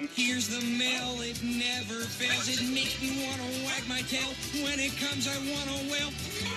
Here's the mail, it never fails. It makes me want to wag my tail. When it comes, I want to wail.